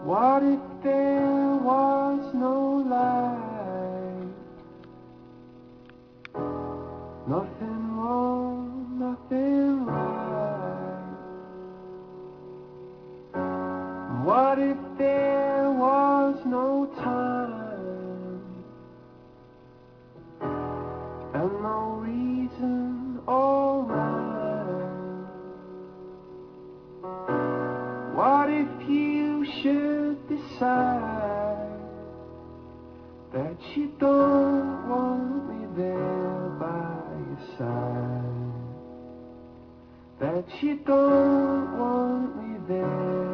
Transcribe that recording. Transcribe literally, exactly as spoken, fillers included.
What if there was no light? Nothing wrong, nothing right. What if there was no time and no reason or rhyme? What if you should decide that you don't want me there by your side, that you don't want me there?